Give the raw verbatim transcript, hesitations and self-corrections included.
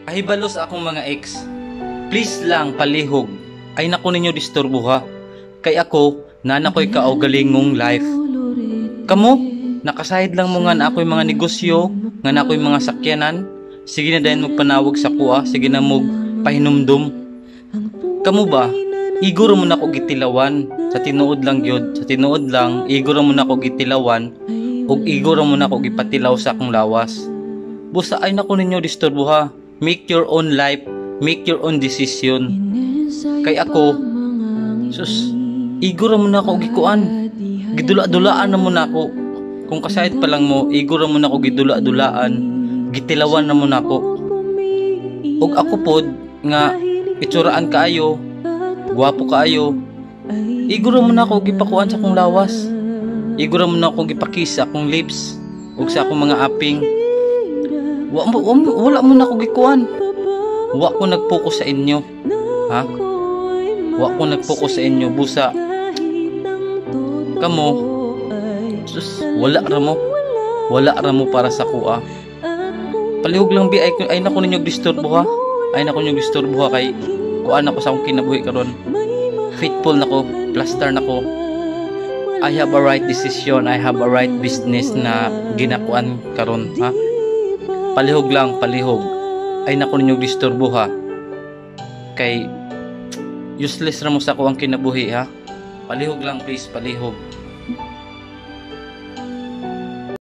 Pahibalos akong mga ex. Please lang palihog. Ay naku ninyo disturbo ha. Kay ako, nana ko'y kaugalingong life. Kamo, nakasahid lang mo nga na ako'y mga negosyo, nga na ako'y mga sakyanan. Sige na dayon magpanawag sa kuha, sige na mog pahinumdum. Kamo ba? Iguro mo na ko gitilawan. Sa tinuod lang yun, sa tinuod lang, iguro mo na ko gitilawan. Ug iguro mo na ko gipatilaw sa akong lawas. Busa ay naku ninyo disturbo ha. Make your own life, make your own decision. Kay ako, sus, iguro mo na ko gikuan. Gidula-dulaan na mo na ako. Kung kasayit pa lang mo, iguro mo na ko gidula-dulaan. Gitilawan na mo na ako. Ug ako pod nga itsuraan kaayo, gwapo kaayo. Iguro mo na ako gipakuan sa akong lawas. Iguro mo na ako gipakis sa akong lips ug sa akong mga aping. Wa mo wala mo na ako gikuan. Wa ko nag-focus sa inyo. Ha? Wa ko nag-focus sa inyo busa. Kamo, sus, wala ra mo. Wala ra mo para sa kuha. Palihog lang bi ay, ay nako ninyo disturbo ha. Ay nako ninyo disturbo ha kay kuan ako sa akong kinabuhi karon. Faithful nako, plaster nako. I have a right decision, I have a right business na ginakuan karon ha. Palihog lang, palihog. Ay nako ninyo disturbo ha. Kay useless ra mo sa ako ang kinabuhi ha. Palihog lang please, palihog.